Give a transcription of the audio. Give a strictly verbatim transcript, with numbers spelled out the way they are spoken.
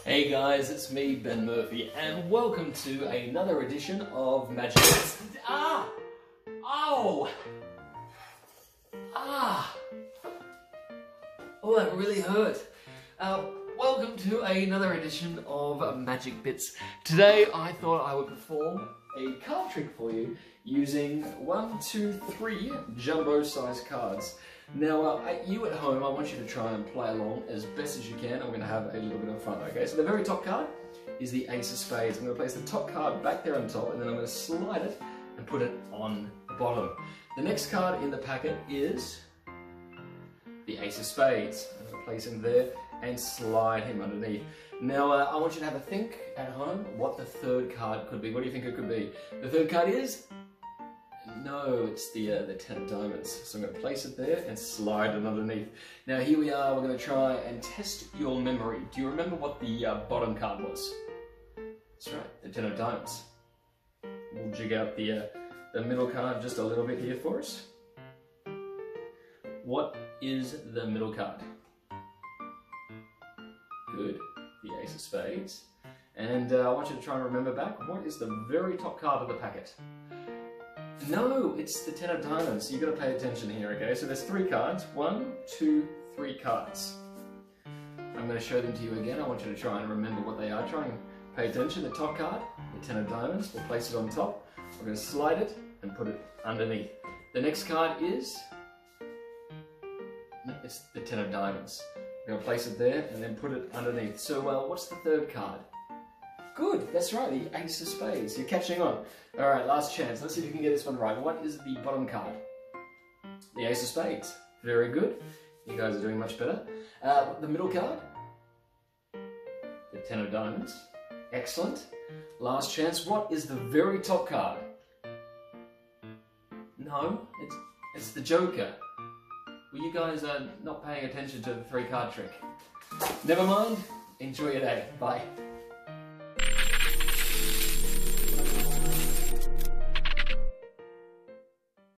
Hey guys, it's me, Ben Murphy, and welcome to another edition of Magic Bits. Ah! Oh! Ah! Oh, that really hurt. Uh, welcome to another edition of Magic Bits. Today I thought I would perform a card trick for you using one, two, three jumbo-sized cards. Now, uh, you at home, I want you to try and play along as best as you can. I'm going to have a little bit of fun, okay? So the very top card is the Ace of Spades. I'm going to place the top card back there on top, and then I'm going to slide it and put it on the bottom. The next card in the packet is the Ace of Spades. I'm going to place him there and slide him underneath. Now, uh, I want you to have a think at home what the third card could be. What do you think it could be? The third card is... No, it's the uh, the ten of diamonds. So I'm going to place it there and slide it underneath. Now here we are, we're going to try and test your memory. Do you remember what the uh, bottom card was? That's right, the ten of diamonds. We'll jig out the, uh, the middle card just a little bit here for us. What is the middle card? Good, the Ace of Spades. And uh, I want you to try and remember back, what is the very top card of the packet? No, it's the ten of diamonds. You've got to pay attention here, okay? So there's three cards. One, two, three cards. I'm going to show them to you again. I want you to try and remember what they are. Try and pay attention. The top card, the ten of diamonds. We'll place it on top. We're going to slide it and put it underneath. The next card is... It's the ten of diamonds. We're going to place it there and then put it underneath. So, well, what's the third card? Good, that's right, the Ace of Spades. You're catching on. All right, last chance. Let's see if you can get this one right. What is the bottom card? The Ace of Spades. Very good. You guys are doing much better. Uh, the middle card? The ten of diamonds. Excellent. Last chance. What is the very top card? No, it's, it's the Joker. Well, you guys are not paying attention to the three card trick. Never mind. Enjoy your day. Bye.